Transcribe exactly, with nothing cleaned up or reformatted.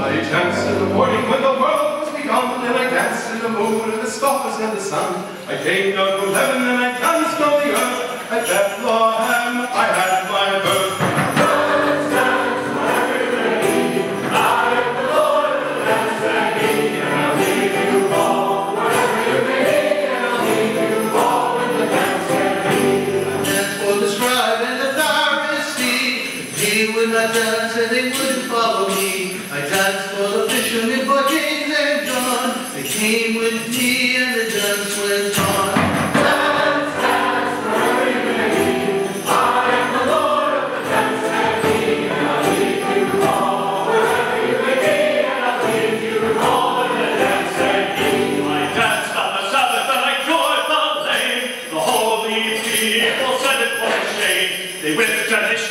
I danced in the morning when the world was begun, and I danced in the moon and the stars and the sun. I came down from heaven and I danced on the earth. At Bethlehem I had my birth. Dance, dance, everybody. I am the Lord of the dance and me, and I'll lead you all wherever you may be, and I'll lead you all in the dance and me. I danced for the scribe and the Pharisee. He would not dance and they wouldn't follow me. I danced for the fishermen, for James and John. They came with me and the dance went on. Dance, dance, wherever you may be. I am the Lord of the dance and me, and I'll lead you all wherever you may be, and I'll lead you all in the dance and me. I danced on the Sabbath and I joyed the lame. The holy people said it was a shame. They whipped and they